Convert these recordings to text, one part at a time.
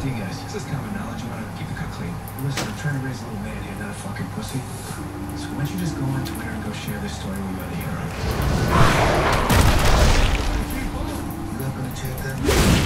you guys. This is common knowledge. You want to keep the cut clean. Listen, I'm trying to raise a little man here, not a fucking pussy. So why don't you just go on Twitter and go share this story with other hero? You're not gonna take that?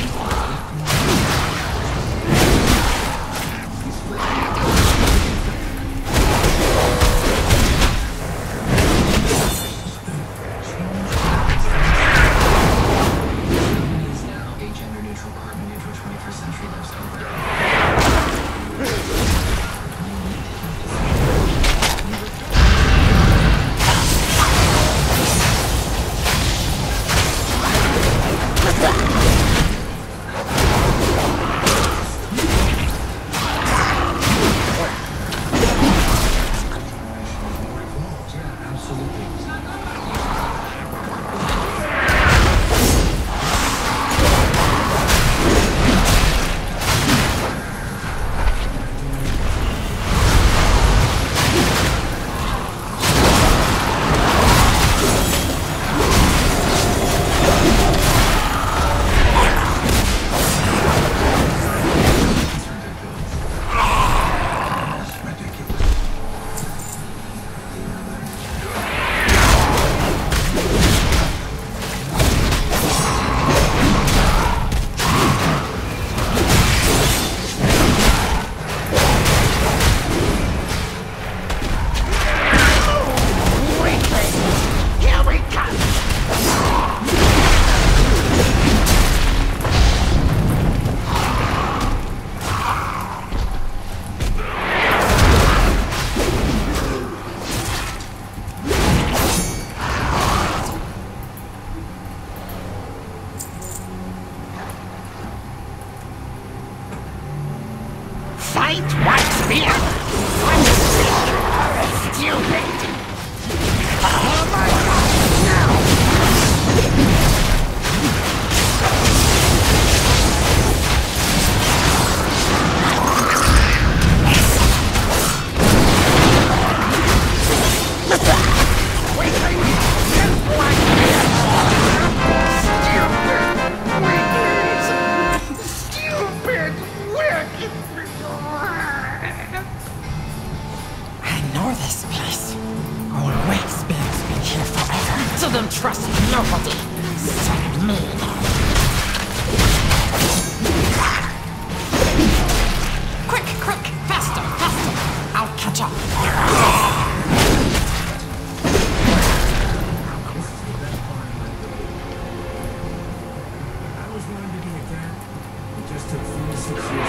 Fight what's fear! I'm sick! Stupid! Oh my god! Now! Wait, I need just like this! Stupid! Wicked! I know this place. Old Wakespeare's been here forever, so don't trust nobody. Except me. Quick, quick! Faster, faster! I'll catch up. I was wanting to do it then. It just took 46 years.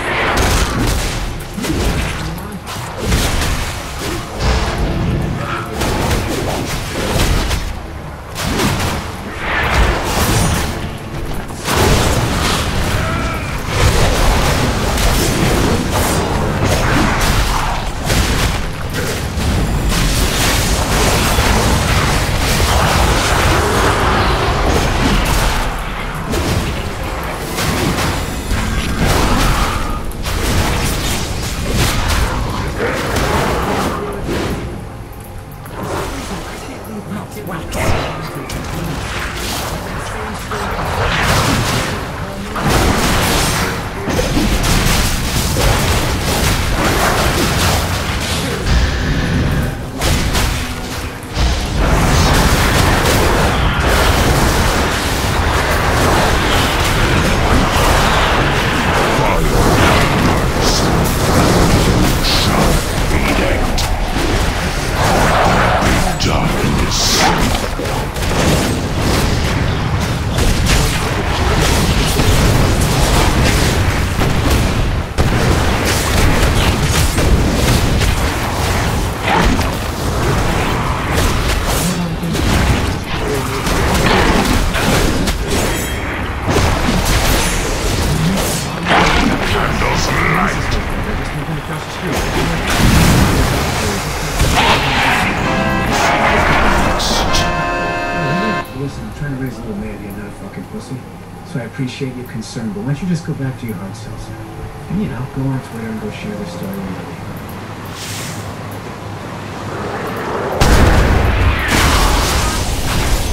Listen, I'm trying to raise a little man here, not a fucking pussy. So I appreciate your concern, but why don't you just go back to your hard selves? And you know, go on Twitter and go share this story with me.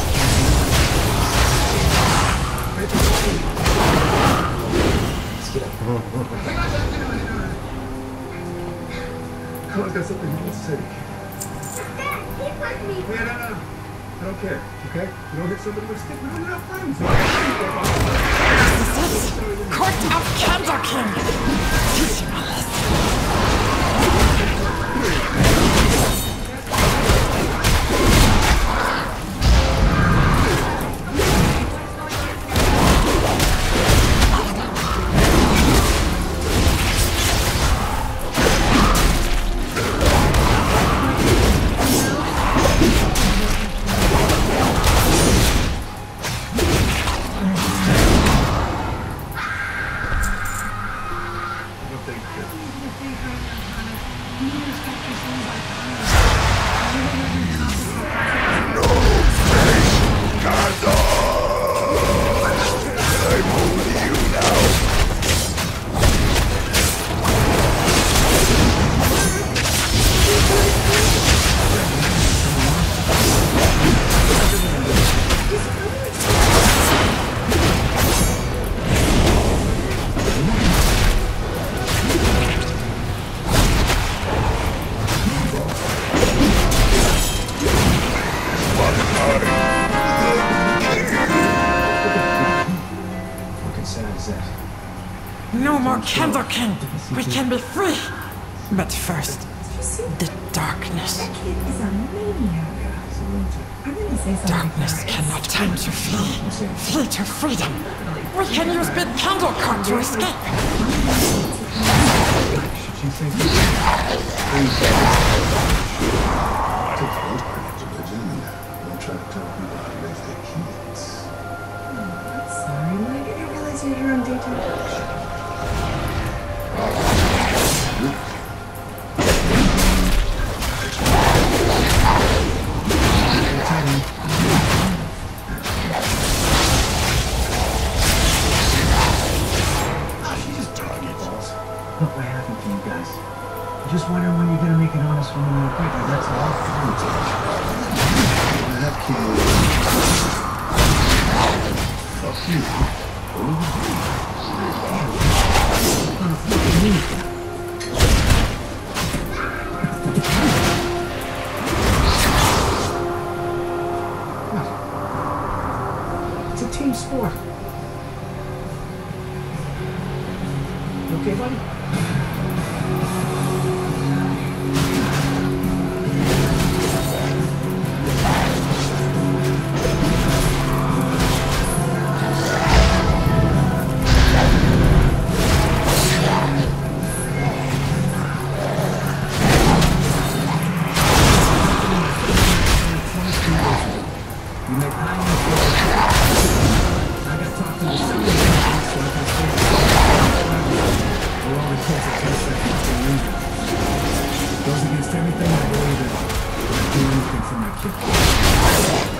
Let's get up. Come on, I got something to say. Dad, hit like me. Yeah, no. I don't care, okay? You don't hit somebody with a stick, we're not friends. This is Court of Candor King. Teach him a lesson. No more Candor King. We can be free. But first, the darkness. That kid is a maniac. I'm gonna say something. Darkness cannot time to flee. Flee to freedom. We can use Big Candle Card to escape. Don't try to tell people how to raise their kids. Sorry, Mike. I didn't realize you had your own daytime talk show. Look what happened to you guys. I'm just wondering when you're gonna make an honest woman more quickly, that's all. That kid. Fuck you. It's a team sport. You okay, buddy? You make high enough I got to talk to the somebody so I can stay. It only takes a 10 seconds to leave it. It goes against everything I believe in. I'd do anything for my kid.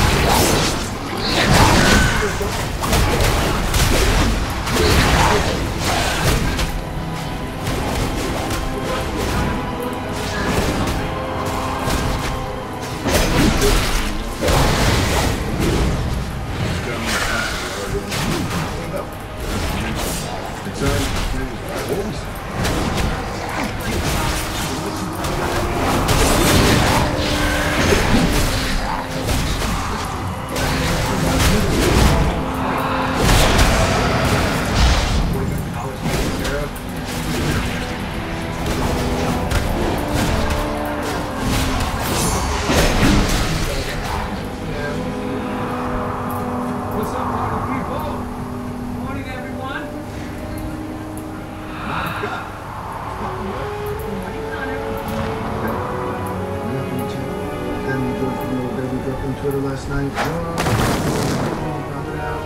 Twitter last night. Found it out.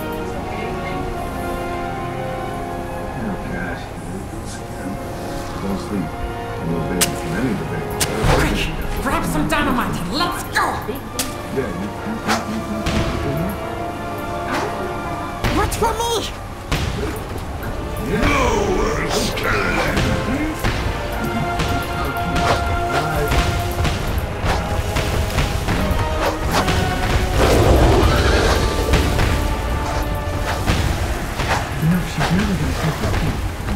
Oh God. Don't sleep. A little baby from any debate. Quick, grab some dynamite and let's go. Yeah, Wait for me. No escape. She's never gonna take the key.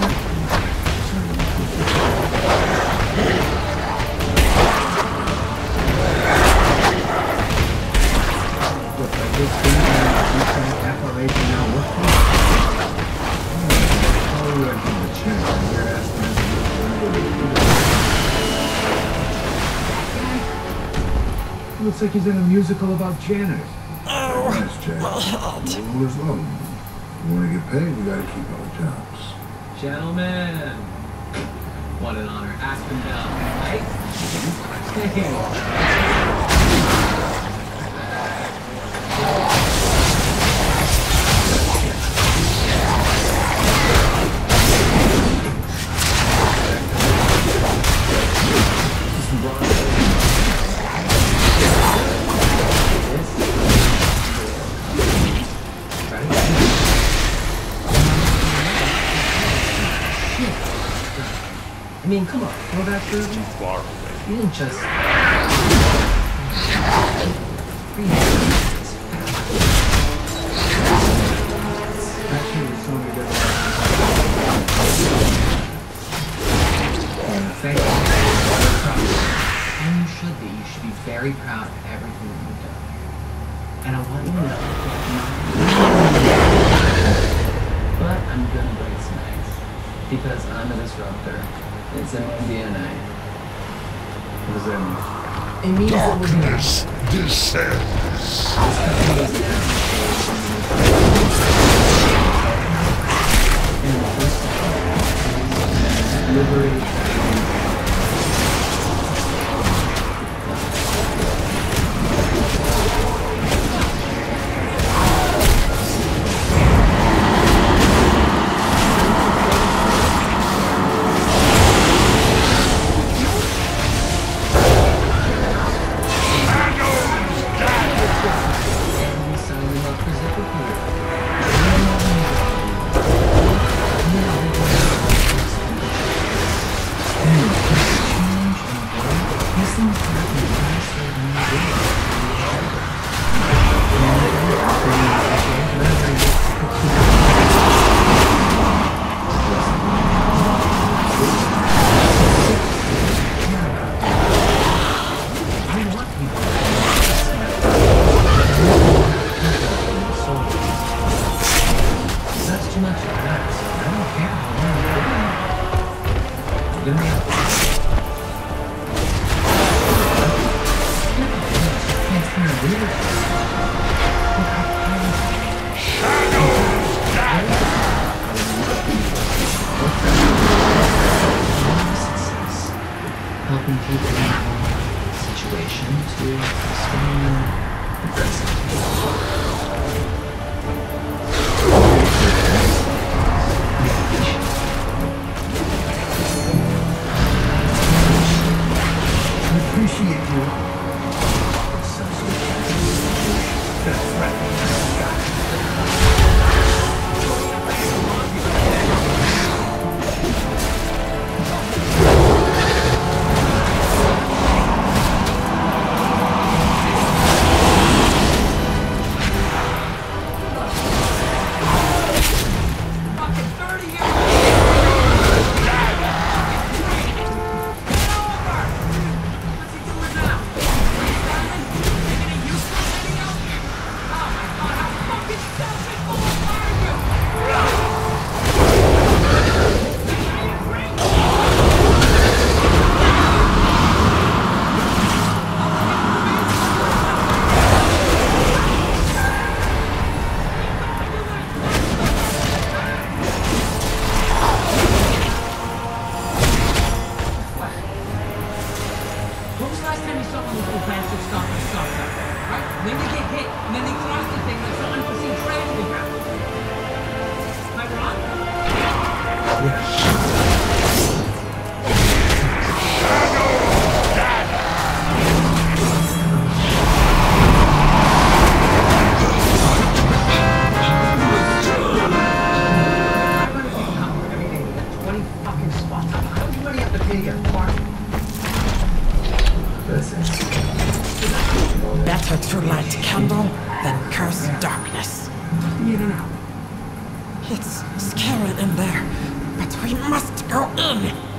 looks like he's in a musical about janitors. Oh, Nice, Jack. my head. Rule is low. You want to get paid, we got to keep our jobs. Gentlemen, what an honor. Aspen Bell, right? I mean, come on, throw that through. Too far away. You didn't just... Actually, so many good ones. Thank you. And you should be. You should be very proud of everything that you've done. And I want you to know but I'm gonna break some eggs. Because I'm a disruptor. It's in my DNA. What does that mean? It means that we're gonna... Darkness descends. Liberate. Helping people in a situation to swing the present. I appreciate you. That's right. Better to light candle than curse darkness. In and out. It's scary in there, but we must go in.